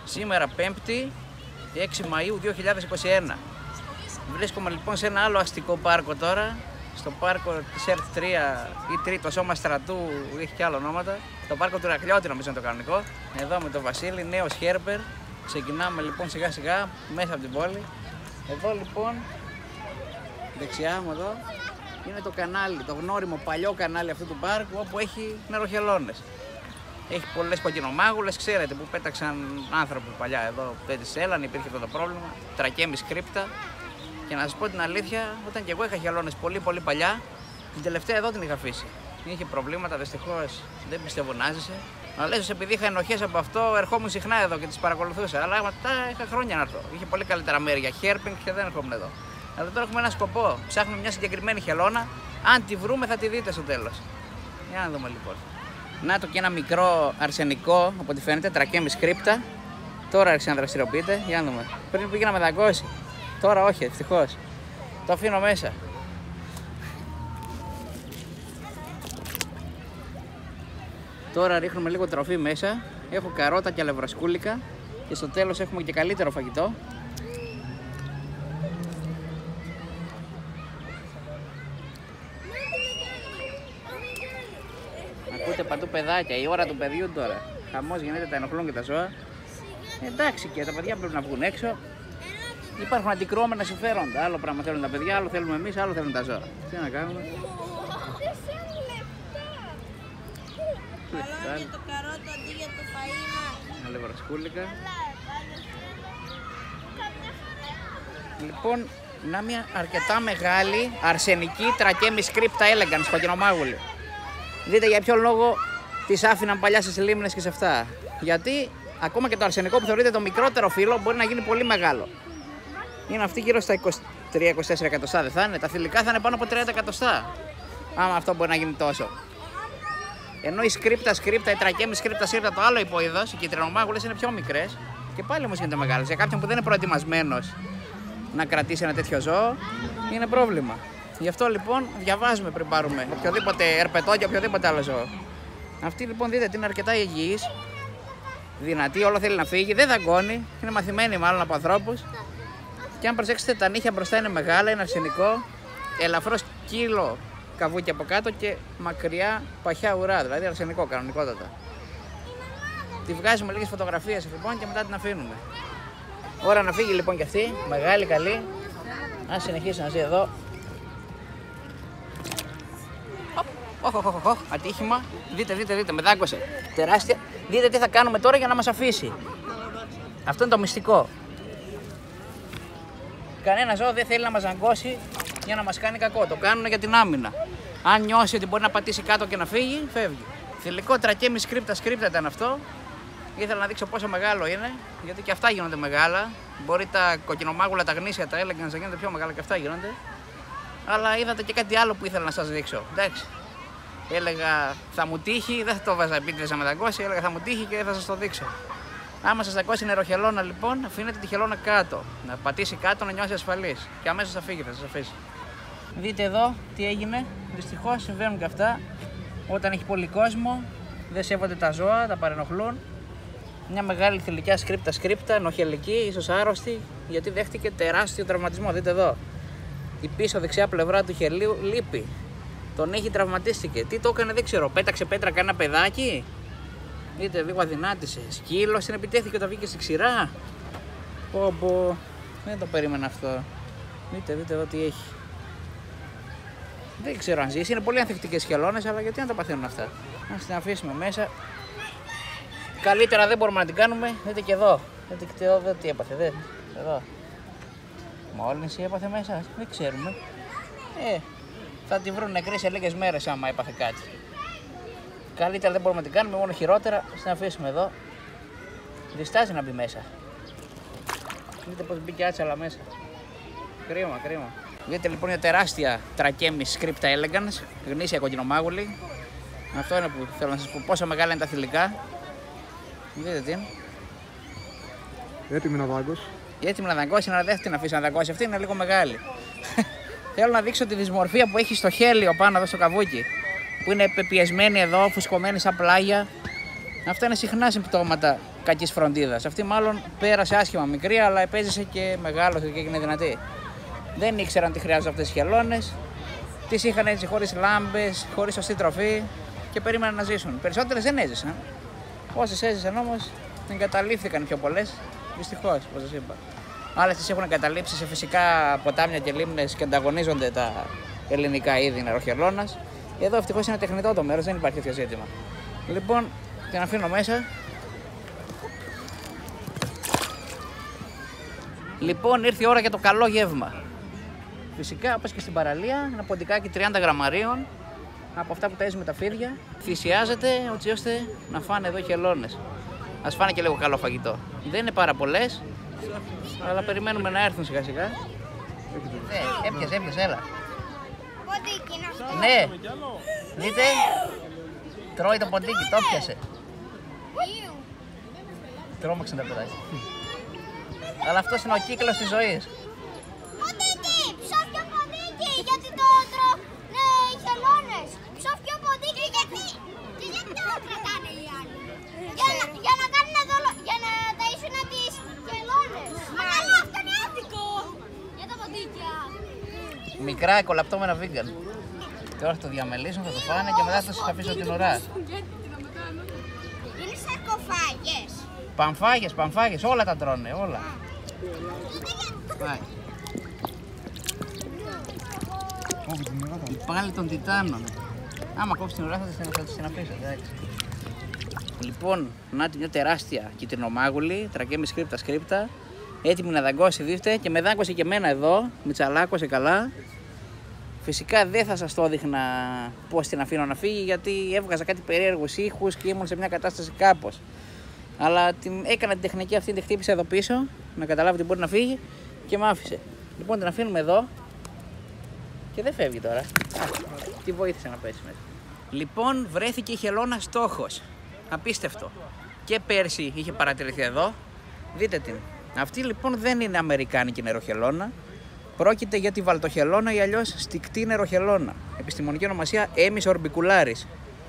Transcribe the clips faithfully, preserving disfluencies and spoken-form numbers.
Σήμερα πέμπτη, έξι Μαΐου δύο χιλιάδες είκοσι ένα. Βρίσκομαι λοιπόν σε ένα άλλο αστικό πάρκο τώρα, στο πάρκο της Ερτ τρία ή τρίτο σώμα στρατού, έχει και άλλα ονόματα. Το πάρκο του Ηρακλειώτη νομίζω είναι το κανονικό. Εδώ με τον Βασίλη, νέος Herper. Ξεκινάμε λοιπόν σιγά σιγά μέσα από την πόλη. Εδώ λοιπόν, δεξιά μου εδώ, είναι το κανάλι, το γνώριμο παλιό κανάλι αυτού του πάρκου, όπου έχει νεροχελώνες. Έχει πολλές κοκκινομάγουλες, ξέρετε, που πέταξαν άνθρωποι παλιά εδώ, πέτυχε έλαν, υπήρχε αυτό το πρόβλημα. Trachemys scripta. Και να σας πω την αλήθεια, όταν και εγώ είχα χελώνες πολύ πολύ παλιά, την τελευταία εδώ την είχα αφήσει. Είχε προβλήματα, δυστυχώς δεν πιστεύω να ζησε. Αλλά ίσως επειδή είχα ενοχές από αυτό, ερχόμουν συχνά εδώ και τις παρακολουθούσα. Αλλά μετά είχα χρόνια να έρθω. Είχε πολύ καλύτερα μέρη για Herping και δεν ερχόμουν εδώ. Αλλά τώρα έχουμε ένα σκοπό. Ψάχνουμε μια συγκεκριμένη χελώνα. Αν τη βρούμε, θα τη δείτε στο τέλος. Για να δούμε λοιπόν. Να το και ένα μικρό αρσενικό, από ό,τι φαίνεται, Trachemys scripta. Τώρα άρχισε να δραστηριοποιείται. Για να δούμε. Πριν πήγε να με δαγκώσει. Τώρα όχι, ευτυχώς. Το αφήνω μέσα. Τώρα ρίχνουμε λίγο τροφή μέσα. Έχω καρότα και αλευροσκούλικα. Και στο τέλος έχουμε και καλύτερο φαγητό. Ακούτε παντού παιδάκια, η ώρα του παιδιού τώρα. Χαμός γίνεται, τα ενοχλούν και τα ζώα. Εντάξει, και τα παιδιά πρέπει να βγουν έξω. Υπάρχουν αντικρουόμενα συμφέροντα. Άλλο πράγμα θέλουν τα παιδιά, άλλο θέλουμε εμείς, άλλο θέλουν τα ζώα. Τι να κάνουμε. Καλό για το καρότο αντί για το φαΐ. Αλευροσκούλικα. Λοιπόν, να μια αρκετά μεγάλη αρσενική Trachemys scripta elegans, κοκκινομάγουλη. Δείτε για ποιο λόγο τις άφηναν παλιά στις λίμνες και σε αυτά. Γιατί ακόμα και το αρσενικό που θεωρείται το μικρότερο φύλλο μπορεί να γίνει πολύ μεγάλο. Είναι αυτή γύρω στα είκοσι τρία είκοσι τέσσερα εκατοστά, δεν θα είναι. Τα θηλυκά θα είναι πάνω από τριάντα εκατοστά. Άμα αυτό μπορεί να γίνει τόσο. Ενώ η scripta scripta, η Trachemys scripta scripta, το άλλο υποείδος, οι κυτρινομάγουλες είναι πιο μικρές και πάλι όμως γίνεται μεγάλες. Για κάποιον που δεν είναι προετοιμασμένος να κρατήσει ένα τέτοιο ζώο, είναι πρόβλημα. Γι' αυτό λοιπόν διαβάζουμε πριν πάρουμε οποιοδήποτε ερπετό και οποιοδήποτε άλλο ζώο. Αυτή λοιπόν δείτε ότι είναι αρκετά υγιής, δυνατή, όλο θέλει να φύγει, δεν δαγκώνει, είναι μαθημένη μάλλον από ανθρώπους. Και αν προσέξετε, τα νύχια μπροστά είναι μεγάλα, είναι αρσενικό, ελαφρώς κύλο καβούκι από κάτω και μακριά παχιά ουρά, δηλαδή αρσενικό κανονικότατα. Τη βγάζουμε λίγες φωτογραφίες λοιπόν και μετά την αφήνουμε. Ώρα να φύγει λοιπόν και αυτή, μεγάλη, καλή. Ας συνεχίσει να ζει εδώ. Όχ, όχ, όχ, όχ, ατύχημα. Δείτε, δείτε, δείτε, με δάγκωσε. Τεράστια. Δείτε τι θα κάνουμε τώρα για να μας αφήσει. Αυτό είναι το μυστικό. Κανένα ζώο δεν θέλει να μας δαγκώσει για να μας κάνει κακό. Το κάνουν για την άμυνα. Αν νιώσει ότι μπορεί να πατήσει κάτω και να φύγει, φεύγει. Θηλυκό Trachemys scripta scripta ήταν αυτό. Ήθελα να δείξω πόσο μεγάλο είναι, γιατί και αυτά γίνονται μεγάλα. Μπορεί τα κοκκινομάγουλα, τα γνήσια, τα elegans να γίνονται πιο μεγάλα και αυτά γίνονται. Αλλά είδατε και κάτι άλλο που ήθελα να σας δείξω. Εντάξει. Έλεγα θα μου τύχει, δεν θα το βάζα επίτηδες να με δαγκώσει, έλεγα θα μου τύχει και θα σας το δείξω. Άμα σας δαγκώσει νεροχελώνα λοιπόν, αφήνετε τη χελώνα κάτω. Να πατήσει κάτω, να νιώσει ασφαλής. Και αμέσως θα φύγει, θα σας αφήσει. Δείτε εδώ τι έγινε. Δυστυχώς συμβαίνουν και αυτά. Όταν έχει πολύ κόσμο, δεν σέβονται τα ζώα, τα παρενοχλούν. Μια μεγάλη θηλυκιά scripta scripta, νοχελική, ίσως άρρωστη, γιατί δέχτηκε τεράστιο τραυματισμό. Δείτε εδώ. Η πίσω δεξιά πλευρά του χελίου λείπει. Τον έχει τραυματίστηκε. Τι το έκανε δεν ξέρω. Πέταξε πέτρα κανένα παιδάκι. Δείτε, λίγο αδυνάτησε. Σκύλος την επιτέθηκε όταν βγήκε στη ξηρά. Πω πω. Δεν το περίμενα αυτό. Δείτε, δείτε εδώ τι έχει. Δεν ξέρω αν ζήσει. Είναι πολύ ανθεκτικές χελώνες, αλλά γιατί να τα παθαίνουν αυτά. Ας την αφήσουμε μέσα. Καλύτερα δεν μπορούμε να την κάνουμε. Δείτε και εδώ. Δείτε και εδώ τι έπαθε. Δείτε. Εδώ. Μόλυνση έπαθε μέσα. Δεν ξέρουμε. Ε, θα τη βρουν νεκρή σε λίγες μέρες άμα έπαθε κάτι. Καλύτερα δεν μπορούμε να την κάνουμε, μόνο χειρότερα. Στην αφήσουμε εδώ. Διστάζει να μπει μέσα. Δείτε πως μπήκε άτσαλα μέσα. Κρίμα, κρίμα. Δείτε λοιπόν μια τεράστια Trachemys scripta elegans, γνήσια κοκκινομάγουλη. Αυτό είναι που θέλω να σας πω, πόσο μεγάλα είναι τα θηλυκά. Δείτε τι είναι. Έτοιμη να δάγκώσει. Έτοιμη να δαγκώσει, αλλά δεν θα την αφήσει να δαγκώσει. Αυτή είναι λίγο μεγάλη. Θέλω να δείξω τη δυσμορφία που έχει στο χέλιο πάνω εδώ στο καβούκι. Που είναι πεπιεσμένη εδώ, φουσκωμένη σαν πλάγια. Αυτά είναι συχνά συμπτώματα κακής φροντίδας. Αυτή μάλλον πέρασε άσχημα μικρή, αλλά επέζησε και μεγάλωσε και έγινε δυνατή. Δεν ήξεραν τι χρειάζονται αυτές τις χελώνες. Τις είχαν έτσι χωρίς λάμπες, χωρίς σωστή τροφή και περίμεναν να ζήσουν. Περισσότερες δεν έζησαν. Όσες έζησαν όμως εγκαταλείφθηκαν πιο πολλές. Δυστυχώς, όπως σας είπα. Άλλες τις έχουν εγκαταλείψει σε φυσικά ποτάμια και λίμνες και ανταγωνίζονται τα ελληνικά είδη νεροχελώνας. Εδώ ευτυχώς είναι τεχνητό το μέρος, δεν υπάρχει τέτοιο ζήτημα. Λοιπόν, την αφήνω μέσα. Λοιπόν, ήρθε η ώρα για το καλό γεύμα. Φυσικά, όπως και στην παραλία, ένα ποντικάκι τριάντα γραμμαρίων από αυτά που ταΐζουν με τα φίδια. Θυσιάζεται έτσι ώστε να φάνε εδώ οι χελώνες. Ας φάνε και λίγο καλό φαγητό. Δεν είναι πάρα πολλές, αλλά περιμένουμε να έρθουν σιγά σιγά. Ε, έπιασε, έπιασε, έλα. Ποντίκι είναι αυτό. Ναι, δείτε, τρώει το ποντίκι, το έπιασε. Τρόμαξε τα παιδάκια. Αλλά αυτός είναι ο κύκλος της ζωής. Ποντίκι, ψόφιο ποντίκι, γιατί το τρώω, ναι, οι χελώνες. Ψόφιο ποντίκι, γιατί, και γιατί το κρατάνε οι άλλοι. Για να, για να κάνουν δόλο, για να ταΐσουν τις χελώνες. Αλλά αυτό είναι άδικο. Για τα ποντίκια. Μικρά εκολαπτώμενα vegan. Τώρα θα το διαμελήσουν, θα το φάνε και μετά θα σας αφήσω την ουρά. Είναι σαρκοφάγες. Παμφάγες, παμφάγες, όλα τα τρώνε, όλα. Πάει. Πάλι των τιτάνων. Άμα κόψει την ουρά θα τις συναφήσω, εντάξει. Λοιπόν, να τη μια τεράστια κυτρινομάγουλη, Trachemys scripta scripta, έτοιμη να δαγκώσει, δείτε, και με δάγκωσε και εμένα εδώ, με τσαλάκωσε καλά. Φυσικά δεν θα σας το έδειχνα πώς την αφήνω να φύγει, γιατί έβγαζα κάτι περίεργους ήχους και ήμουν σε μια κατάσταση κάπως. Αλλά την έκανα την τεχνική αυτή, την χτύπησα εδώ πίσω, να καταλάβει ότι μπορεί να φύγει και μ' άφησε. Λοιπόν, την αφήνουμε εδώ και δεν φεύγει τώρα. Α, τι βοήθησε να πέσει μέσα. Λοιπόν, βρέθηκε η χελώνα στόχος. Απίστευτο. Και πέρσι είχε παρατηρηθεί εδώ. Δείτε την. Αυτή λοιπόν δεν είναι αμερικάνικη νεροχελώνα. Πρόκειται για τη βαλτοχελώνα ή αλλιώς στικτή νεροχελώνα. Επιστημονική ονομασία Emys orbicularis.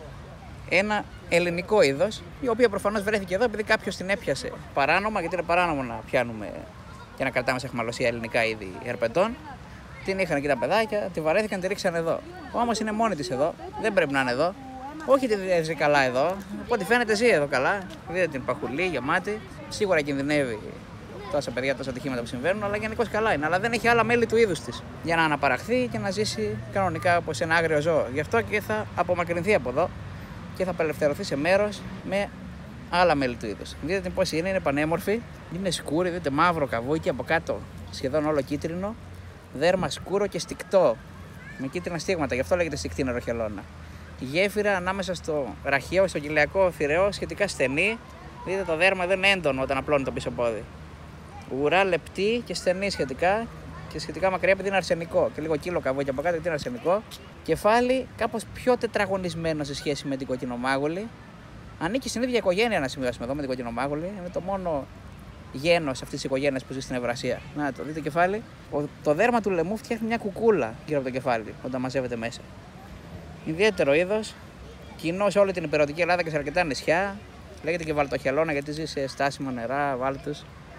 Ένα ελληνικό είδος, η οποία προφανώς βρέθηκε εδώ επειδή κάποιος την έπιασε παράνομα, γιατί είναι παράνομο να πιάνουμε και να κρατάμε σε αχμαλωσία ελληνικά είδη ερπετών. Την είχαν εκεί τα παιδάκια, τη βαρέθηκαν, τη ρίξαν εδώ. Όμως είναι μόνη της εδώ, δεν πρέπει να είναι εδώ. Όχι ότι ζει καλά εδώ, από ό,τι φαίνεται ζει εδώ καλά. Δείτε την παχουλή, γεμάτη. Σίγουρα κινδυνεύει τόσα παιδιά, τόσα ατυχήματα που συμβαίνουν, αλλά γενικώς καλά είναι. Αλλά δεν έχει άλλα μέλη του είδους της για να αναπαραχθεί και να ζήσει κανονικά όπως ένα άγριο ζώο. Γι' αυτό και θα απομακρυνθεί από εδώ και θα απελευθερωθεί σε μέρος με άλλα μέλη του είδους. Δείτε την πώς είναι, είναι πανέμορφη, είναι σκούρη, δείτε μαύρο καβούκι από κάτω, σχεδόν όλο κίτρινο, δέρμα σκούρο και στικτό, με κίτρινα στίγματα, γι' αυτό λέγεται στικτή νεροχελώνα. Η γέφυρα ανάμεσα στο ραχαίο, στο κοιλιακό θηρεό, σχετικά στενή. Δείτε το δέρμα εδώ είναι έντονο όταν απλώνει το πίσω πόδι. Ουρά λεπτή και στενή σχετικά και σχετικά μακριά επειδή είναι αρσενικό. Και λίγο κύλο καβούκι από κάτω γιατί είναι αρσενικό. Κεφάλι κάπως πιο τετραγωνισμένο σε σχέση με την κοκκινομάγουλη. Ανήκει στην ίδια οικογένεια να συμβιβάσουμε εδώ με την κοκκινομάγουλη. Είναι το μόνο γένος αυτής της οικογένειας που ζει στην Ευρασία. Να το δείτε κεφάλι. Το δέρμα του λαιμού φτιάχνει μια κουκούλα γύρω από το κεφάλι όταν μαζεύεται μέσα. Ιδιαίτερο είδος, κοινό σε όλη την υπηρετική Ελλάδα και σε αρκετά νησιά. Λέγεται και βαλτοχελώνα γιατί ζει σε στάσιμα νερά, βάλτους.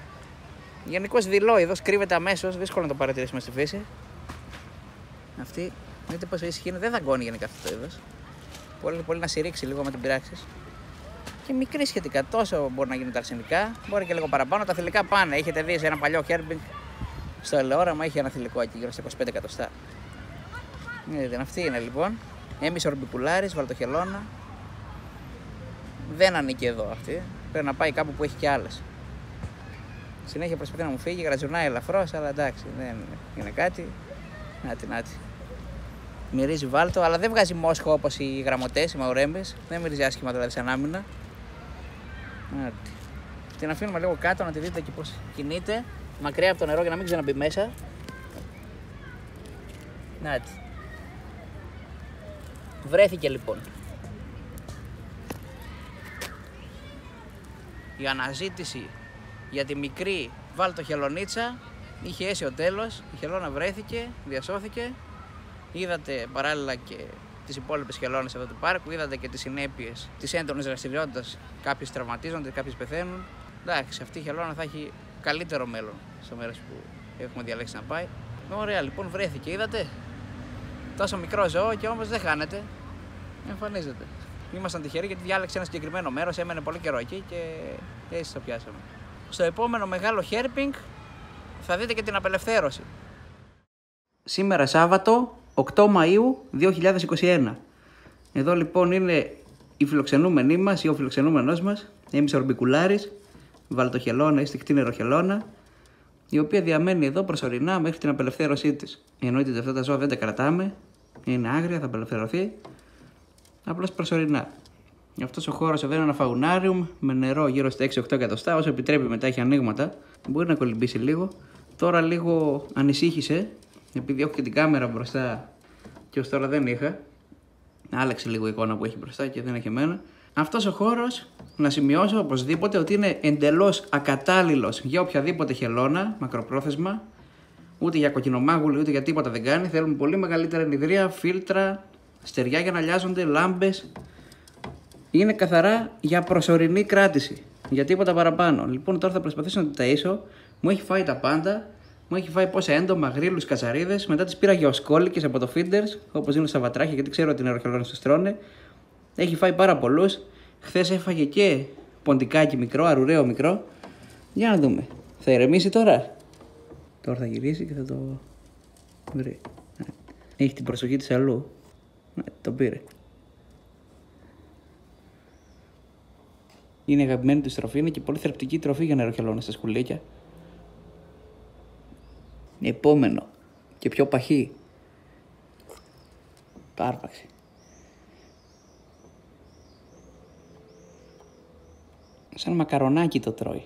Γενικώς δειλό είδος, κρύβεται αμέσως, δύσκολο να το παρατηρήσουμε στη φύση. Αυτή, δείτε πόσο ήσυχη είναι, δεν δαγκώνει γενικά αυτό το είδος. Πολύ, πολύ να συρρήξει λίγο με την πειράξει. Και μικρή σχετικά, τόσο μπορεί να γίνει τα αρσενικά, μπορεί και λίγο παραπάνω. Τα θηλυκά πάνε. Έχετε δει σε ένα παλιό Herping στο ελαιόραμα, είχε ένα θηλυκό εκεί γύρω στα είκοσι πέντε εκατοστά. Δείτε, αυτή είναι λοιπόν. Emys orbicularis, βαλτοχελώνα. Δεν ανήκει εδώ αυτή. Πρέπει να πάει κάπου που έχει και άλλες. Συνέχεια προσπαθεί να μου φύγει, γρατζουνάει ελαφρώς, αλλά εντάξει, δεν είναι κάτι. Νάτι, νάτι. Μυρίζει βάλτο, αλλά δεν βγάζει μόσχο όπως οι γραμμωτές, οι Mauremys. Δεν μυρίζει άσχημα δηλαδή σαν άμυνα. Νάτι. Την αφήνουμε λίγο κάτω να τη δείτε και πώς κινείται. Μακριά από το νερό για να μην ξαναμπεί μέσα. Νάτι. Βρέθηκε λοιπόν. Η αναζήτηση για τη μικρή βαλτοχελωνίτσα είχε αίσιο τέλος. Η χελώνα βρέθηκε, διασώθηκε. Είδατε παράλληλα και τις υπόλοιπες χελώνες εδώ του πάρκου. Είδατε και τις συνέπειες της έντονης δραστηριότητας. Κάποιοι τραυματίζονται, κάποιοι πεθαίνουν. Εντάξει, αυτή η χελώνα θα έχει καλύτερο μέλλον στο μέρος που έχουμε διαλέξει να πάει. Ωραία, λοιπόν, βρέθηκε, είδατε. Τόσο μικρό ζώο και όμως δεν χάνεται. Εμφανίζεται. Ήμασταν τυχεροί γιατί διάλεξε ένα συγκεκριμένο μέρος, έμενε πολύ καιρό εκεί και έτσι το πιάσαμε. Στο επόμενο μεγάλο Herping θα δείτε και την απελευθέρωση. Σήμερα Σάββατο, οκτώ Μαΐου δύο χιλιάδες είκοσι ένα. Εδώ λοιπόν είναι η φιλοξενούμενή μας ή ο φιλοξενούμενος μας, Emys orbicularis, βαλτοχελώνα ή στικτή νεροχελώνα, η οποία διαμένει εδώ προσωρινά μέχρι την απελευθέρωσή της. Εννοείται ότι αυτά τα ζώα δεν τα κρατάμε, είναι άγρια, θα απελευθερωθεί, απλώς προσωρινά. Αυτός ο χώρος εδώ είναι ένα φαουνάριουμ με νερό γύρω στα έξι οκτώ εκατοστά, όσο επιτρέπει μετά έχει ανοίγματα. Μπορεί να κολυμπήσει λίγο. Τώρα λίγο ανησύχησε, επειδή έχω και την κάμερα μπροστά και ως τώρα δεν είχα. Άλλαξε λίγο η εικόνα που έχει μπροστά και δεν έχει εμένα. Αυτός ο χώρος, να σημειώσω οπωσδήποτε ότι είναι εντελώς ακατάλληλος για οποιαδήποτε χελώνα, μακροπρόθεσμα. Ούτε για κοκκινομάγουλη, ούτε για τίποτα δεν κάνει. Θέλουν πολύ μεγαλύτερα ενιδρία, φίλτρα, στεριά για να λιάζονται, λάμπες. Είναι καθαρά για προσωρινή κράτηση. Για τίποτα παραπάνω. Λοιπόν, τώρα θα προσπαθήσω να τα ταΐσω. Μου έχει φάει τα πάντα. Μου έχει φάει πόσα έντομα, γρίλους, κατσαρίδες. Μετά τις πήρα γεωσκόλικες από το feeders, όπως είναι στα βατράχια, γιατί ξέρω ότι οι νεροχελώνες τους τρώνε. Έχει φάει πάρα πολλούς. Χθες έφαγε και ποντικάκι μικρό, αρουραίο μικρό. Για να δούμε. Θα ηρεμήσει τώρα. Τώρα θα γυρίσει και θα το βρει. Έχει την προσοχή της αλλού. Ναι, το πήρε. Είναι η αγαπημένη του τροφή, είναι και πολύ θρεπτική τροφή για νεροχελώνες στα σκουλίκια. Επόμενο και πιο παχύ. Πάρπαξη. Σαν μακαρονάκι το τρώει.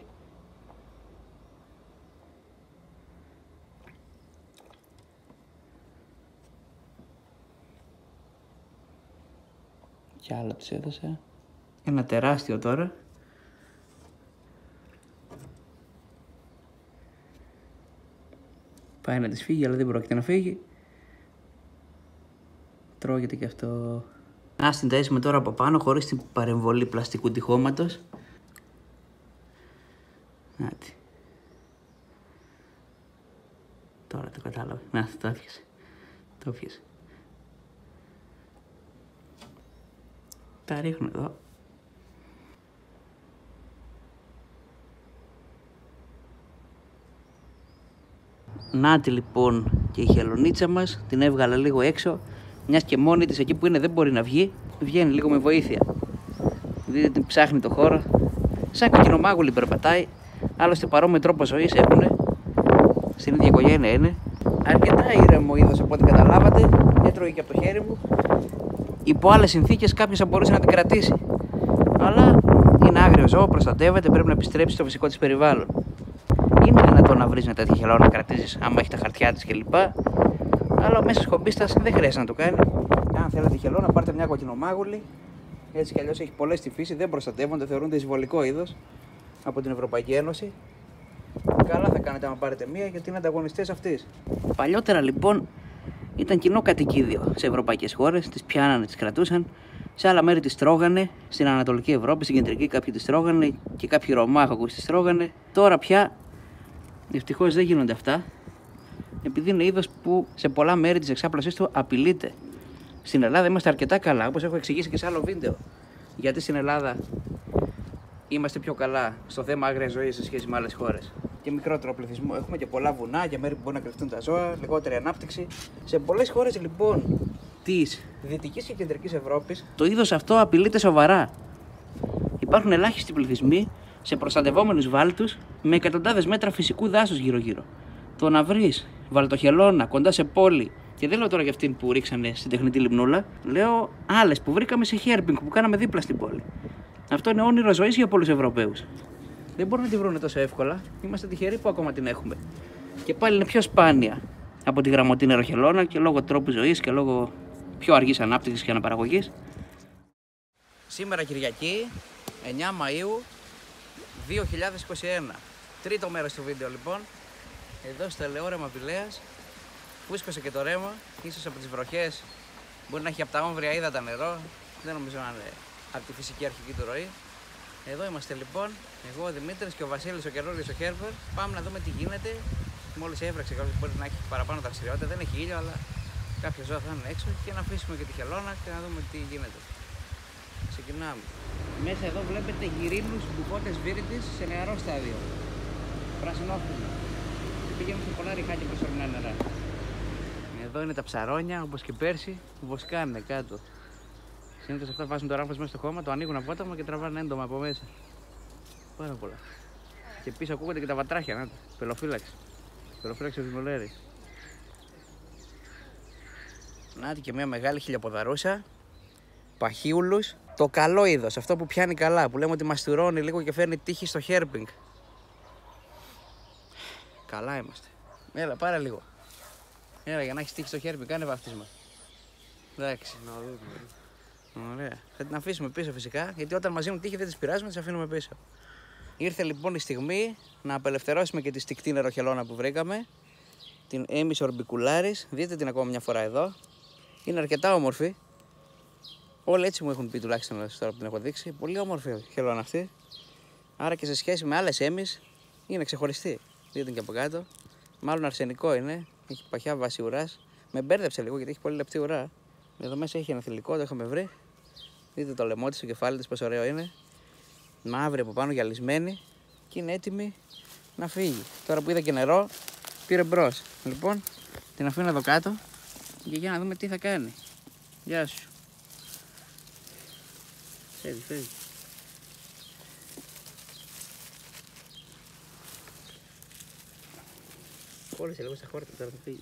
Κι άλλο της έδωσα. Ένα τεράστιο τώρα. Πάει να της φύγει, αλλά δεν πρόκειται να φύγει. Τρώγεται και αυτό. Ας την ταΐσουμε τώρα από πάνω, χωρίς την παρεμβολή πλαστικού τυχώματος. Νάτι. Τώρα το κατάλαβε. Να, το έφυγε. Το έφυγε. Τα ρίχνω εδώ. Νάτι λοιπόν και η χελωνίτσα μας, την έβγαλα λίγο έξω, μιας και μόνη της εκεί που είναι δεν μπορεί να βγει, βγαίνει λίγο με βοήθεια. Δείτε την ψάχνει το χώρο, σαν κοκκινομάγουλη περπατάει, άλλωστε παρόμοιο τρόπο ζωής έχουνε, στην ίδια οικογένεια είναι. Αρκετά ήρεμο είδος από ό,τι καταλάβατε, έτρωγε και από το χέρι μου. Υπό άλλες συνθήκες κάποιος θα μπορούσε να την κρατήσει, αλλά είναι άγριο ζώο, προστατεύεται, πρέπει να επιστρέψει στο φυσικό της περιβάλλον. Είναι δυνατόν να βρεις μια τέτοια χελώνα να κρατήσεις άμα έχει τα χαρτιά της κλπ. Αλλά ο μέσος χομπίστας δεν χρειάζεται να το κάνει. Αν θέλετε χελώνα, πάρτε μια κοκκινομάγουλη. Έτσι κι αλλιώς έχει πολλές στη φύση, δεν προστατεύονται, θεωρούνται εισβολικό είδος από την Ευρωπαϊκή Ένωση. Καλά θα κάνετε άμα πάρετε μία γιατί είναι ανταγωνιστές αυτής. Παλιότερα λοιπόν ήταν κοινό κατοικίδιο σε ευρωπαϊκές χώρες, τις πιάνανε, τις κρατούσαν. Σε άλλα μέρη τις τρώγανε, στην Ανατολική Ευρώπη, στην Κεντρική κάποιοι τις τρώγανε και κάποιοι Ρωμάχοκους τις τρώγανε. Τώρα πια ευτυχώς δεν γίνονται αυτά, επειδή είναι είδος που σε πολλά μέρη της εξάπλωσής του απειλείται. Στην Ελλάδα είμαστε αρκετά καλά, όπως έχω εξηγήσει και σε άλλο βίντεο. Γιατί στην Ελλάδα είμαστε πιο καλά στο θέμα άγριας ζωής σε σχέση με άλλες χώρες. Και μικρότερο πληθυσμό έχουμε και πολλά βουνά για μέρη που μπορεί να κρυφτούν τα ζώα, λιγότερη ανάπτυξη. Σε πολλές χώρες λοιπόν της Δυτικής και Κεντρικής Ευρώπης το είδος αυτό απειλείται σοβαρά. Υπάρχουν ελάχιστοι πληθυσμοί σε προστατευόμενους βάλτους με εκατοντάδες μέτρα φυσικού δάσους γύρω-γύρω. Το να βρεις βαλτοχελώνα κοντά σε πόλη, και δεν λέω τώρα για αυτήν που ρίξανε στην τεχνητή λιμνούλα, λέω άλλες που βρήκαμε σε Herping που κάναμε δίπλα στην πόλη. Αυτό είναι όνειρο ζωής για πολλούς Ευρωπαίους. Δεν μπορούν να τη βρουν τόσο εύκολα. Είμαστε τυχεροί που ακόμα την έχουμε. Και πάλι είναι πιο σπάνια από τη γραμμωτή νεροχελώνα και λόγω τρόπου ζωής και λόγω πιο αργής ανάπτυξης και αναπαραγωγής. Σήμερα Κυριακή, εννιά Μαΐου δύο χιλιάδες είκοσι ένα. Τρίτο μέρος του βίντεο λοιπόν. Εδώ στο ελαιόρεμα Πηλαίας. Φούσκωσε και το ρέμα, ίσως από τις βροχές Μπορεί να έχει από τα όμβρια ύδατα νερό, δεν νομίζω να είναι από τη φυσική αρχική του ροή. Εδώ είμαστε λοιπόν, εγώ ο Δημήτρης και ο Βασίλης ο καινούριος ο Herper. Πάμε να δούμε τι γίνεται. Μόλις έφραξε, κάποιος μπορεί να έχει παραπάνω δραστηριότητα, δεν έχει ήλιο, αλλά κάποια ζώα θα είναι έξω και να αφήσουμε και τη χελώνα και να δούμε τι γίνεται. Ξεκινάμε. Μέσα εδώ βλέπετε γυρίνους Bufotes viridis σε νεαρό στάδιο. Πρασινόφυλλο. Πηγαίνουν σε πολλά ριχάκια προσωρινά νερά. Εδώ είναι τα ψαρόνια, όπως και πέρσι, που βοσκάνε κάτω. Συνήθως αυτά βάζουν το ράφος μέσα στο χώμα, το ανοίγουν απότομα και τραβάνε έντομα από μέσα. Πάρα πολλά. Και πίσω ακούγονται και τα βατράχια, να το. Pelophylax. Pelophylax kurtmuelleri. Νάτι και μια μεγάλη χιλιοποδαρούσα. Παχύουλους. Το καλό είδος, αυτό που πιάνει καλά, που λέμε ότι μαστουρώνει λίγο και φέρνει τύχη στο Herping. Καλά είμαστε. Έλα, πάρε λίγο. Έλα, για να έχεις τύχη στο Herping, κάνε βαφτίσμα. Εντάξει. Ωραία. Θα την αφήσουμε πίσω φυσικά, γιατί όταν μας δίνουν τύχη δεν τις πειράζουμε, τις αφήνουμε πίσω. Ήρθε λοιπόν η στιγμή να απελευθερώσουμε και τη στικτή νεροχελώνα που βρήκαμε. Την Emys orbicularis. Δείτε την ακόμα μια φορά εδώ. Είναι αρκετά όμορφη. Όλοι έτσι μου έχουν πει τουλάχιστον τώρα που την έχω δείξει. Πολύ όμορφη χελώνα αυτή. Άρα και σε σχέση με άλλες Emys είναι ξεχωριστή. Δείτε την και από κάτω. Μάλλον αρσενικό είναι. Έχει παχιά βάση ουράς. Με μπέρδεψε λίγο γιατί έχει πολύ λεπτή ουρά. Εδώ μέσα έχει ένα θηλυκό, το είχαμε βρει. Δείτε το λαιμό της, το κεφάλι της, πόσο ωραίο είναι. Μαύρη από πάνω, γυαλισμένη και είναι έτοιμη να φύγει. Τώρα που είδα και νερό, πήρε μπρος. Λοιπόν, την αφήνω εδώ κάτω και για να δούμε τι θα κάνει. Γεια σου. Φεύγει, φεύγει. Κόλλησε λίγο στα χόρτα, τώρα θα φύγει.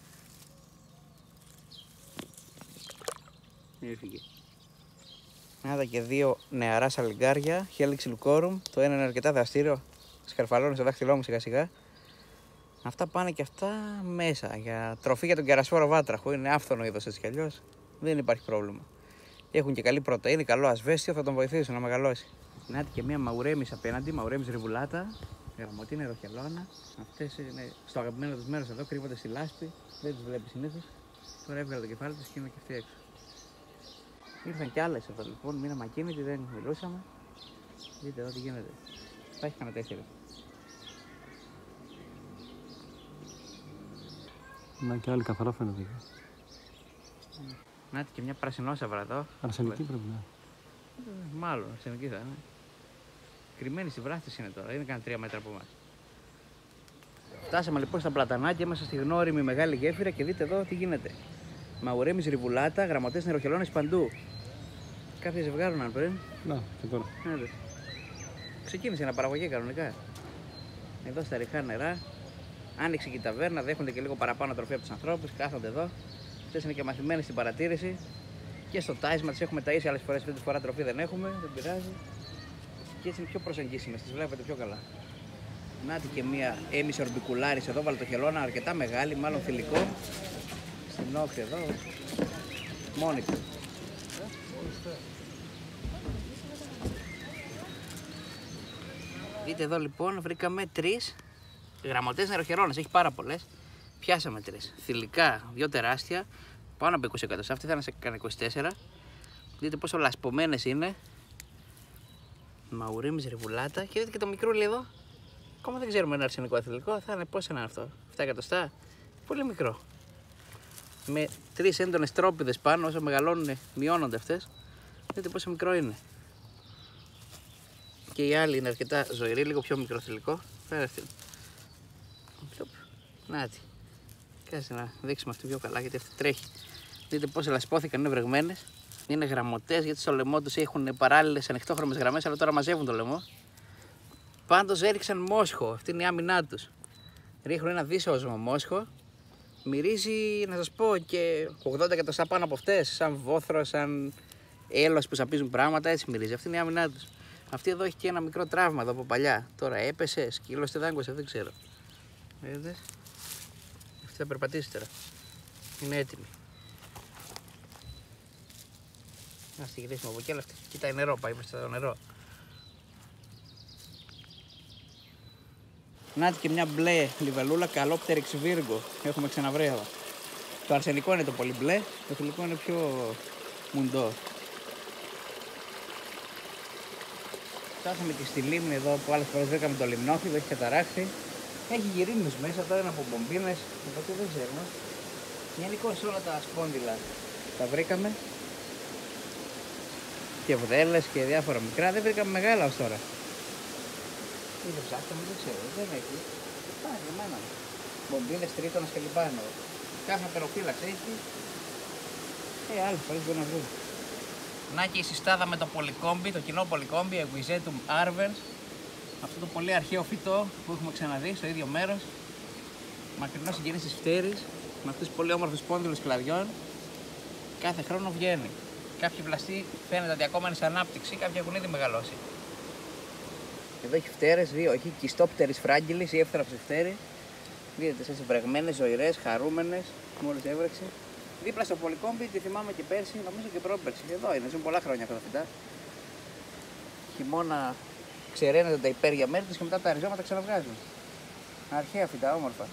Έφυγε. Άδα και δύο νεαρά σαλιγκάρια, Helix lucorum. Το ένα είναι αρκετά δραστήριο, σκαρφαλώνει στο δάχτυλό μου σιγά σιγά. Αυτά πάνε και αυτά μέσα για τροφή για τον κερασφόρο βάτραχο. Είναι άφθονο είδος έτσι κι αλλιώς. Δεν υπάρχει πρόβλημα. Έχουν και καλή πρωτεΐνη, καλό ασβέστιο, θα τον βοηθήσουν να μεγαλώσει. Να και μια Mauremys απέναντι, Mauremys rivulata. Γραμμωτή νεροχελώνα. Αυτές είναι στο αγαπημένο τους μέρος εδώ, κρύβονται στη λάσπη. Δεν τις βλέπει συνήθως. Τώρα έβγαλε το κεφάλι τους και είναι και αυτή έξω. Ήρθαν κι άλλες εδώ λοιπόν, μείναμε ακίνητοι, δεν μιλούσαμε. Δείτε εδώ τι γίνεται. Θα έχει κανένα τέσσερις. Να και άλλη καθαρά φαίνεται. Να και μια πρασινόσαυρα εδώ. Αρσενική πρέπει να είναι. Μάλλον αρσενική θα είναι. Κρυμμένη στη βράχτη είναι τώρα, είναι κανένα τρία μέτρα από εμάς. Φτάσαμε λοιπόν στα Πλατανάκια, είμαστε στη γνώριμη μεγάλη γέφυρα και δείτε εδώ τι γίνεται. Mauremys rivulata, γραμματές νεροχελώνες παντού. Κάποια ζευγάρωναν πριν. Να, και τώρα. Άντε. Ξεκίνησε να παραγωγή κανονικά. Εδώ στα ριχά νερά. Άνοιξε και η ταβέρνα, δέχονται και λίγο παραπάνω τροφή από τους ανθρώπους. Κάθονται εδώ. Αυτές είναι και μαθημένες στην παρατήρηση. Και στο τάισμα τις έχουμε ταΐσει άλλες φορές. Αυτή τη φορά τροφή δεν έχουμε, δεν πειράζει. Και έτσι είναι πιο προσεγγίσιμες, τις βλέπετε πιο καλά. Νάτι και μία Emys orbicularis εδώ, βαλτοχελώνα, αρκετά μεγάλη, μάλλον θηλυκό. Στην όχθη εδώ, μόνη του. Δείτε εδώ λοιπόν, βρήκαμε τρεις γραμμωτές νεροχελώνες, έχει πάρα πολλές. Πιάσαμε τρεις. Θηλυκά, δύο τεράστια, πάνω από είκοσι εκατοστά, αυτή θα είναι σε κανένα είκοσι τέσσερα. Δείτε πόσο λασπωμένες είναι. Mauremys rivulata και δείτε και το μικρούλι εδώ. Ακόμα δεν ξέρουμε ένα αρσενικό θηλυκό, θα είναι πόσο είναι αυτό, επτά εκατοστά. Πολύ μικρό. Με τρεις έντονες τρόπιδες πάνω, όσο μεγαλώνουν μειώνονται αυτές. Δείτε πόσο μικρό είναι. Και η άλλη είναι αρκετά ζωηρή, λίγο πιο μικρό θηλυκό. Φέρε αυτή. Νάτι. Κάτσε να δείξουμε αυτή πιο καλά γιατί αυτή τρέχει. Δείτε πώς ελασπώθηκαν, είναι βρεγμένες. Είναι γραμμωτές γιατί στο λαιμό τους έχουν παράλληλες ανοιχτόχρωμες γραμμές, αλλά τώρα μαζεύουν το λαιμό. Πάντως έριξαν μόσχο, αυτή είναι η άμυνά τους. Ρίχνουν ένα δύσεωσμο μόσχο. Μυρίζει, να σας πω, και ογδόντα εκατοστά πάνω από αυτές, σαν βόθρο, σαν έλος που σαπίζουν πράγματα, έτσι μυρίζει. Αυτή είναι η άμυνά τους. Αυτή εδώ έχει και ένα μικρό τραύμα εδώ από παλιά. Τώρα έπεσε, σκύλωσε, δάγκωσε, δεν ξέρω. Είδες. Αυτή θα περπατήσει τώρα. Είναι έτοιμη. Να στη γυρίσουμε από εκεί, αλλά αυτή κοιτάει νερό, πάει μέσα στο νερό. Να και μια μπλε λιβελούλα, καλόπτερη ξυβίργο. Έχουμε ξαναβρει εδώ. Το αρσενικό είναι το πολύ μπλε, το θηλυκό είναι πιο μουντό. Φτάσαμε και στη λίμνη εδώ που άλλες φορές βρήκαμε το λιμνόφυλλο, έχει καταράξει. Έχει γυρίνους μέσα, τώρα είναι από μπομπίνες, οπότε δεν ξέρουμε. Γενικώς όλα τα σπόνδυλα τα βρήκαμε. Και βδέλες και διάφορα μικρά, δεν βρήκαμε μεγάλα ως τώρα. Ή δεν ψάξαμε, δεν ξέρω, δεν έχει. Υπάρχει εμένα. Μπομπίνες, τρίτονας και λοιπά εννοώ. Κάθε Pelophylax έχει. Ε, άλλες φορές μπορεί να βρούμε. Να και η συστάδα με το πολυκόμπι, το κοινό πολυκόμπι, Equisetum arvense. Αυτό το πολύ αρχαίο φυτό που έχουμε ξαναδεί στο ίδιο μέρος. Μακρινό συγγενής της φτέρης, με αυτούς τους πολύ όμορφους σπόνδυλους κλαδιών. Κάθε χρόνο βγαίνει. Κάποιοι βλαστοί φαίνεται ότι ακόμα είναι σε ανάπτυξη, κάποιοι έχουν ήδη μεγαλώσει. Εδώ έχει φτέρες, δύο, έχει κιστόπτερης φράγκυλης ή εύθραυση φτέρη. Видите, έτσι βρεγμένες, ζωηρές, χαρούμενες, μόλις έβρεξε. Δίπλα στο πολυκόμπι, τη θυμάμαι και πέρσι, νομίζω και πρόπερσι. Εδώ είναι, ζουν πολλά χρόνια αυτά τα φυτά. Χειμώνα ξεραίνεται τα υπέρια μέρη τους και μετά τα ριζώματα ξαναβγάζουν. Αρχαία φυτά, όμορφα.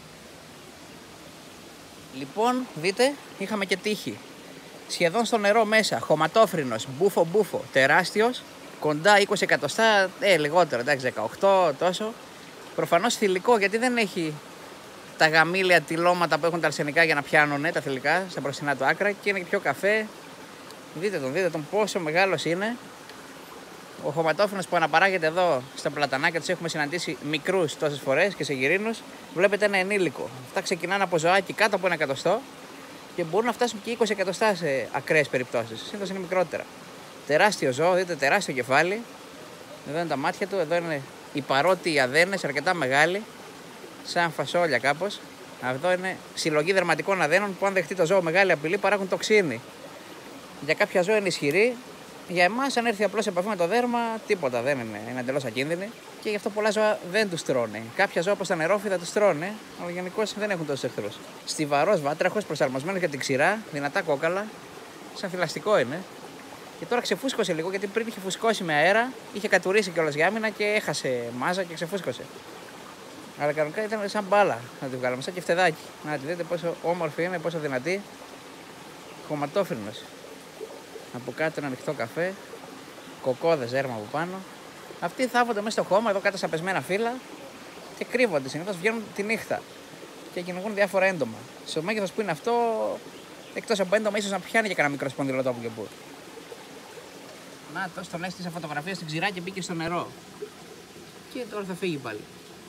Λοιπόν, δείτε, είχαμε και τύχη. Σχεδόν στο νερό μέσα, χωματόφρυνος, Bufo Bufo, τεράστιος, κοντά είκοσι εκατοστά, ε, λιγότερο, εντάξει, δεκαοκτώ, τόσο. Προφανώς θηλυκό, γιατί δεν έχει τα γαμήλια τυλώματα που έχουν τα αρσενικά για να πιάνουν τα θηλυκά στα μπροστινά του άκρα και είναι και πιο καφέ. Δείτε τον, δείτε τον πόσο μεγάλος είναι. Ο χωματόφρυνος που αναπαράγεται εδώ στα Πλατανάκια, τους έχουμε συναντήσει μικρούς τόσες φορές και σε γυρίνους. Βλέπετε ένα ενήλικο. Αυτά ξεκινάνε από ζωάκι κάτω από ένα εκατοστό και μπορούν να φτάσουν και είκοσι εκατοστά σε ακραίες περιπτώσεις. Συνήθως είναι μικρότερα. Τεράστιο ζώο, δείτε, τεράστιο κεφάλι. Εδώ είναι τα μάτια του, εδώ είναι οι παρότιοι αδένες, αρκετά μεγάλοι, σαν φασόλια κάπως. Αυτό είναι συλλογή δερματικών αδένων που, αν δεχτεί το ζώο μεγάλη απειλή, παράγουν τοξίνη. Για κάποια ζώα είναι ισχυρή. Για εμάς, αν έρθει απλώς σε επαφή με το δέρμα, τίποτα δεν είναι. Είναι εντελώς ακίνδυνη και γι' αυτό πολλά ζώα δεν τους τρώνε. Κάποια ζώα, όπως τα νερόφυδα, τους τρώνε, αλλά γενικώς δεν έχουν τόσους εχθρούς. Στιβαρός βάτραχος, προσαρμοσμένος για την ξηρά, δυνατά κόκαλα, σαν θηλαστικό είναι. Και τώρα ξεφούσκωσε λίγο, γιατί πριν είχε φουσκώσει με αέρα, είχε κατουρίσει κιόλας για άμυνα και έχασε μάζα και ξεφούσκωσε. Αλλά κανονικά ήταν σαν μπάλα να τη βγάλαμε, σαν και φτεδάκι. Να τη δείτε πόσο όμορφη είναι, πόσο δυνατή. Χωματόφρυνος. Από κάτω ένα ανοιχτό καφέ, κοκόδες έρμα από πάνω. Αυτοί θάβονται μέσα στο χώμα, εδώ κάτω στα πεσμένα φύλλα και κρύβονται. Συνήθως βγαίνουν τη νύχτα και κυνηγούν διάφορα έντομα. Στο μέγεθος που είναι αυτό, εκτός από έντομα, ίσως να πιάνει και κανένα μικρό σπονδυλωτό που και που. Να, τόσο τον έστεισα φωτογραφία στην ξηρά και μπήκε στο νερό. Και τώρα θα φύγει πάλι.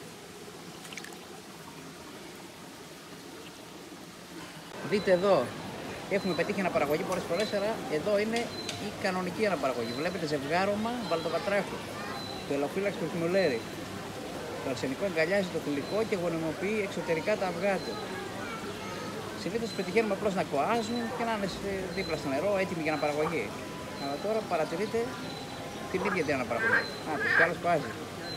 Δείτε εδώ, έχουμε πετύχει αναπαραγωγή πολλές φορές, αλλά εδώ είναι η κανονική αναπαραγωγή. Βλέπετε ζευγάρωμα βαλτοβατράχου, Pelophylax kurtmuelleri. Το αρσενικό αγκαλιάζει το θηλυκό και γονιμοποιεί εξωτερικά τα αυγά του. Συνήθως πετυχαίνουμε απλώς να κοάζουν και να είναι δίπλα στο νερό, έτοιμοι για αναπαραγωγή. Αλλά τώρα παρατηρείτε την ίδια την αναπαραγωγή. Α, το κι άλλος κοάζει.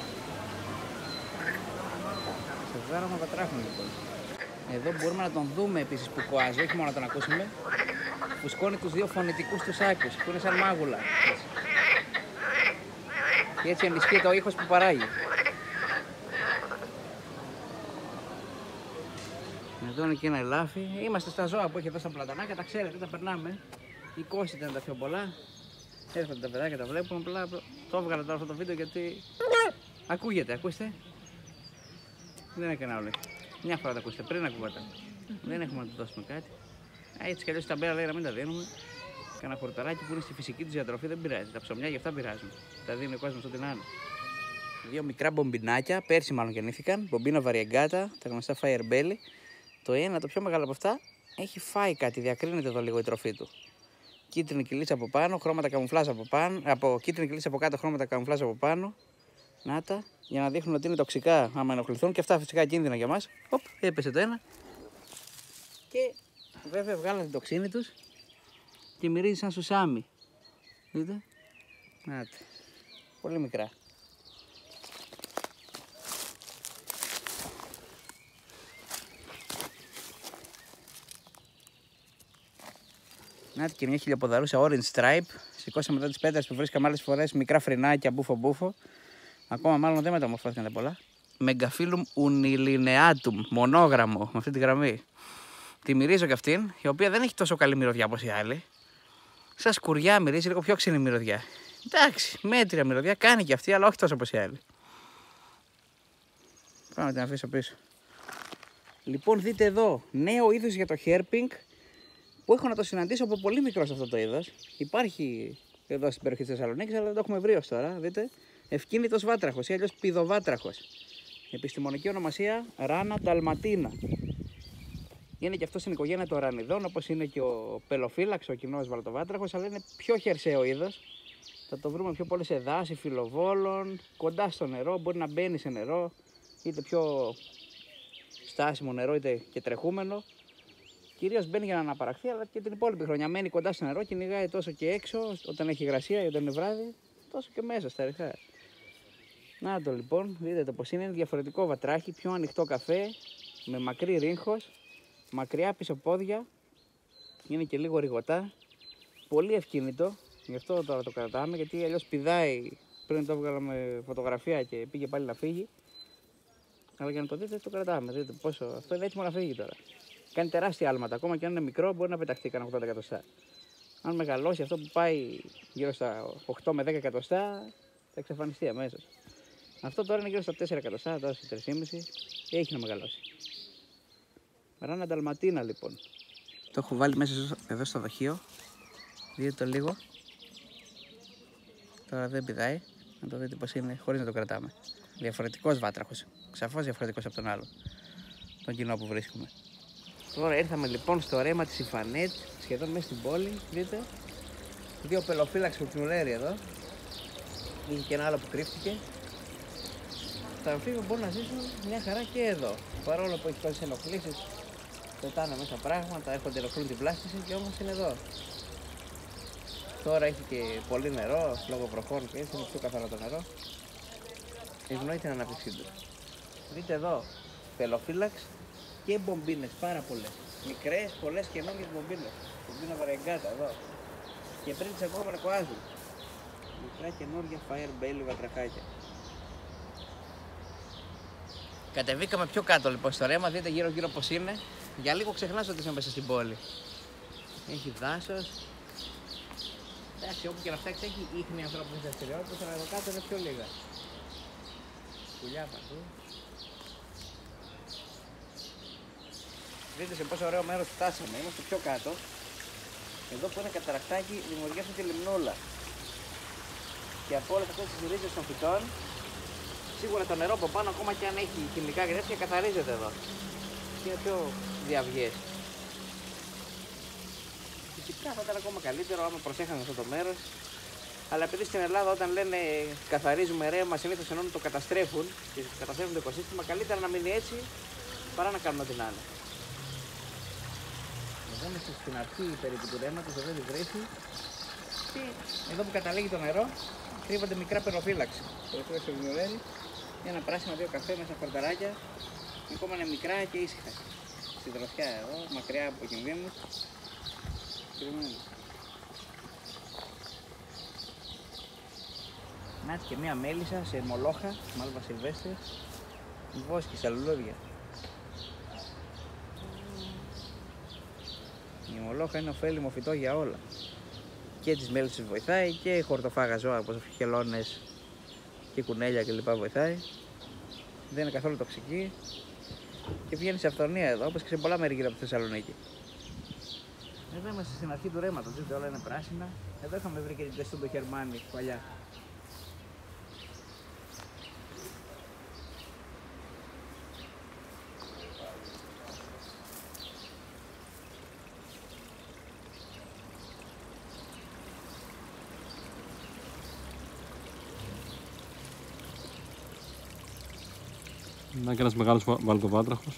Ζευγάρωμα βατράχων λοιπόν. Εδώ μπορούμε να τον δούμε επίσης που κοάζει, όχι μόνο να τον ακούσουμε. Φουσκώνει τους δύο φωνητικούς τους άκους, που είναι σαν μάγουλα. Έτσι. Και έτσι ενισχύεται ο ήχος που παράγει. Εδώ είναι και ένα ελάφι. Είμαστε στα ζώα που έχει εδώ στα Πλατανάκια, τα ξέρετε, τα περνάμε. είκοσι ήταν τα πιο πολλά. Έρχονται τα παιδάκια, τα βλέπουν. Απλά το έβγαλα τώρα αυτό το βίντεο γιατί ακούγεται, ακούστε. Δεν έκανα όλο. Μια φορά τα ακούσετε, πριν ακούγατε. Δεν έχουμε να του δώσουμε κάτι. Έτσι κι αλλιώς τα μπέρα λέει να μην τα δίνουμε. Κάνα χορταράκι που είναι στη φυσική του διατροφή δεν πειράζει. Τα ψωμιά γι' αυτά πειράζουν. Τα δίνει ο κόσμος ό,τι να είναι. Δύο μικρά μπομπινάκια, πέρσι μάλλον γεννήθηκαν. Bombina variegata, τα γνωστά firebelly. Το ένα, το πιο μεγάλο από αυτά, έχει φάει κάτι, διακρίνεται εδώ λίγο η τροφή του. Κίτρινη κυλίτσα από πάνω, χρώματα καμουφλάζ από πάνω. Από κίτρινη κυλίτσα από κάτω, χρώματα καμουφλάζ από πάνω. Να τα, για να δείχνουν ότι είναι τοξικά άμα ενοχληθούν και αυτά φυσικά κίνδυνα για μας. Οπ, έπεσε το ένα. Και βέβαια βγάλαν την τοξίνη τους και μυρίζει σαν σουσάμι. Δείτε. Να τα. Πολύ μικρά. Να και μια χιλιοποδαρούσα orange stripe. Σηκώσαμε εδώ τις πέτρες που βρίσκαμε άλλες φορές, μικρά φρυνάκια, Bufo Bufo. Ακόμα μάλλον δεν μεταμορφώθηκαν πολλά. Megaphilum unilineatum, μονόγραμμο, με αυτή τη γραμμή. Τη μυρίζω κι αυτήν, η οποία δεν έχει τόσο καλή μυρωδιά όπως η άλλη. Σαν σκουριά μυρίζει, λίγο πιο ξινή μυρωδιά. Εντάξει, μέτρια μυρωδιά, κάνει κι αυτή, αλλά όχι τόσο όπως η άλλη. Πάμε να την αφήσω πίσω. Λοιπόν, δείτε εδώ, νέο είδος για το Herping που έχω να το συναντήσω από πολύ μικρό σε αυτό το είδος. Υπάρχει εδώ στην περιοχή της Θεσσαλονίκης, αλλά δεν το έχουμε βρει ως τώρα. Δείτε, ευκίνητος βάτραχος ή αλλιώς πηδοβάτραχος. Επιστημονική ονομασία Rana dalmatina. Είναι και αυτό στην οικογένεια των ρανιδών, όπως είναι και ο Pelophylax, ο κοινός βαλτοβάτραχος, αλλά είναι πιο χερσαίο είδος. Θα το βρούμε πιο πολύ σε δάση, φιλοβόλων, κοντά στο νερό, μπορεί να μπαίνει σε νερό, είτε πιο στάσιμο νερό, είτε και τρεχούμενο. Κυρίως μπαίνει για να αναπαραχθεί, αλλά και την υπόλοιπη χρονιά μένει κοντά στο νερό, κυνηγάει τόσο και έξω, όταν έχει υγρασία ή όταν είναι βράδυ, τόσο και μέσα στα ριχά. Να το λοιπόν, δείτε το πως είναι, είναι διαφορετικό βατράχι, πιο ανοιχτό καφέ, με μακρύ ρίγχος, μακριά πίσω πόδια, είναι και λίγο ριγωτά, πολύ ευκίνητο, γι' αυτό τώρα το κρατάμε, γιατί αλλιώς πηδάει, πριν το βγάλαμε φωτογραφία και πήγε πάλι να φύγει. Αλλά για να το δείτε, το κρατάμε, δείτε πόσο, αυτό είναι έτοιμο να φύγει τώρα. Κάνει τεράστια άλματα, ακόμα και αν είναι μικρό μπορεί να πεταχτεί κανένα ογδόντα εκατοστά. Αν μεγαλώσει αυτό που πάει γύρω στα οκτώ με δέκα εκατοστά, θα εξαφανιστεί αμέσως. Αυτό τώρα είναι γύρω στα τέσσερα εκατοστά, τώρα στα τρία κόμμα πέντε, έχει να μεγαλώσει. Rana dalmatina λοιπόν. Το έχω βάλει μέσα εδώ στο δοχείο. Δείτε το λίγο. Τώρα δεν πηδάει. Να το δείτε πως είναι χωρίς να το κρατάμε. Διαφορετικός βάτραχος. Σαφώς διαφορετικός από τον άλλο. Τον κοινό που βρίσκουμε. Τώρα ήρθαμε λοιπόν στο ρέμα της Ιφανέτ, σχεδόν μέσα στην πόλη. Δείτε. Δύο Pelophylax kurtmuelleri εδώ. Είχε και ένα άλλο που κρύφτηκε. Τα αμφίβια μπορούν να ζήσουν μια χαρά και εδώ. Παρόλο που έχει τόσες ενοχλήσεις, πετάνε μέσα πράγματα, έρχονται ενοχλούν την πλάστηση και όμως είναι εδώ. Τώρα έχει και πολύ νερό, λόγω βροχών και έτσι είναι πιο καθαρό το νερό. Ευνοεί την ανάπτυξή του. Δείτε εδώ, Pelophylax και μπομπίνες, πάρα πολλές. Μικρές, πολλές καινούργιες μπομπίνες. Μπομπίνα variegata εδώ. Και πριν τις ακόμα ρεκοάζουν. Μικρά καινούργια fire-belly βατραχάκια. Κατεβήκαμε πιο κάτω λοιπόν στο ρέμα, δείτε γύρω γύρω πως είναι. Για λίγο ξεχνάς ότι είσαι μέσα στην πόλη. Έχει δάσος. Εντάξει, όπου και να φτιάξει έχει ίχνη ανθρώπινης δραστηριότητας, αλλά εδώ κάτω είναι πιο λίγα. Πουλιά παντού. Δείτε σε πόσο ωραίο μέρος φτάσαμε, είμαστε πιο κάτω. Εδώ που είναι καταρακτάκι δημιουργήσαμε τη λιμνούλα. Και από όλες αυτές τις ρίζες των φυτών, σίγουρα το νερό από πάνω, ακόμα και αν έχει χημικά και τέτοια, καθαρίζεται εδώ. Και είναι πιο διαυγές. Φυσικά θα ήταν ακόμα καλύτερο άμα προσέχαμε αυτό το μέρος. Αλλά επειδή στην Ελλάδα όταν λένε καθαρίζουμε ρέμα, συνήθως εννοούν το καταστρέφουν και καταστρέφουν το οικοσύστημα, καλύτερα να μείνει έτσι παρά να κάνουν ό,τι να είναι. Εδώ είμαστε στην αρχή περίπου του ρέματος, εδώ τη βρύση. Και εδώ που καταλήγει το νερό, κρύβονται μικρά Pelophylax. Pelophylax kurtmuelleri, ένα πράσινο δύο καφέ μέσα χορταράκια. Ακόμα είναι μικρά και ήσυχα. Στη δροσιά εδώ, μακριά από κινδύνους. Να και μία μέλισσα σε μολόχα, μάλλον βασιλβέστες, βόσκη στα λουλούδια. Η μολόχα είναι ωφέλιμο φυτό για όλα. Και τις μέλισσες βοηθάει και χορτοφάγα ζώα όπως χελώνες και κουνέλια κλπ. Βοηθάει. Δεν είναι καθόλου τοξική και βγαίνει σε αυθονία εδώ, όπως και σε πολλά μέρη γύρω από τη Θεσσαλονίκη. Εδώ είμαστε στην αρχή του ρέματος, δείτε όλα είναι πράσινα. Εδώ είχαμε βρει και την τεστούντο Χερμάνι παλιά. Να και ένας μεγάλος βαλτοβάτραχος.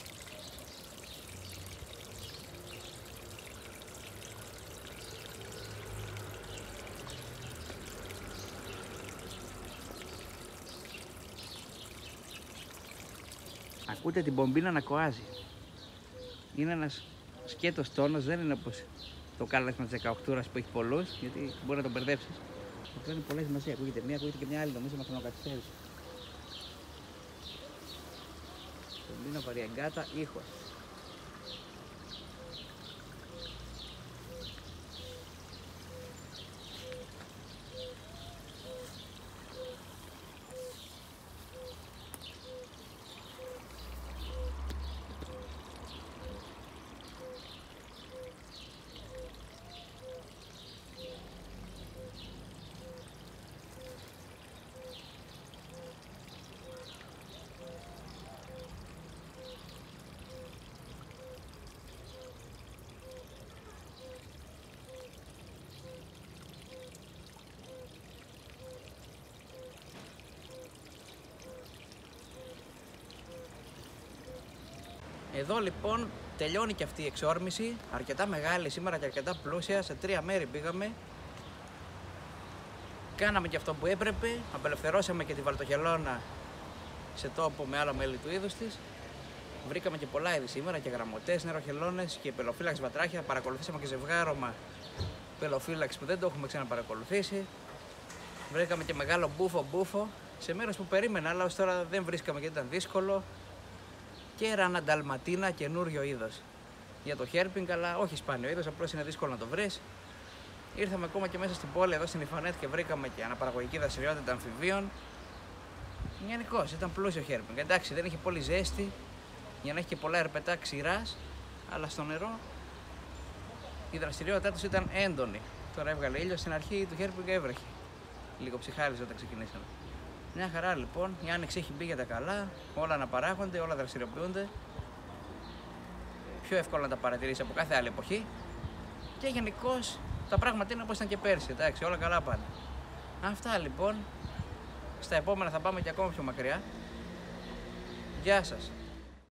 Ακούτε την Bombina να κοάζει. Είναι ένας σκέτος τόνος, δεν είναι όπως το κάλεσμα της δεκαοκτώρας που έχει πολλούς, γιατί μπορεί να τον μπερδέψεις. Αυτό είναι πολλές μαζί, ακούγεται μία, ακούγεται και μια άλλη, νομίζω να χρονοκαθυστέρησε. Bombina variegata ήχος. Εδώ λοιπόν τελειώνει και αυτή η εξόρμηση, αρκετά μεγάλη σήμερα και αρκετά πλούσια, σε τρία μέρη πήγαμε. Κάναμε και αυτό που έπρεπε, απελευθερώσαμε και τη βαλτοχελώνα σε τόπο με άλλα μέλη του είδους της. Βρήκαμε και πολλά είδη σήμερα, και γραμμωτές, νεροχελώνες και Pelophylax βατράχια. Παρακολουθήσαμε και ζευγάρωμα Pelophylax που δεν το έχουμε ξαναπαρακολουθήσει. Βρήκαμε και μεγάλο Bufo Bufo σε μέρος που περίμενα, αλλά ως τώρα δεν βρίσκαμε γιατί ήταν δύσκολο. Και Rana dalmatina, καινούριο είδος για το Herping, αλλά όχι σπάνιο είδος, απλώς είναι δύσκολο να το βρεις. Ήρθαμε ακόμα και μέσα στην πόλη εδώ στην Ιφανέτ και βρήκαμε και αναπαραγωγική δραστηριότητα αμφιβίων. Γενικώς ήταν πλούσιο Herping. Εντάξει, δεν είχε πολύ ζέστη για να έχει και πολλά ερπετά ξηράς, αλλά στο νερό η δραστηριότητά τους ήταν έντονη. Τώρα έβγαλε ήλιο, στην αρχή του Herping έβρεχε. Λίγο ψυχάριζε όταν ξεκινήσαμε. Μια χαρά λοιπόν, η άνοιξη έχει μπει για τα καλά, όλα αναπαράγονται, όλα δραστηριοποιούνται. Πιο εύκολο να τα παρατηρήσει από κάθε άλλη εποχή. Και γενικώς τα πράγματα είναι όπως ήταν και πέρσι, εντάξει, όλα καλά πάνε. Αυτά λοιπόν, στα επόμενα θα πάμε και ακόμα πιο μακριά. Γεια σας.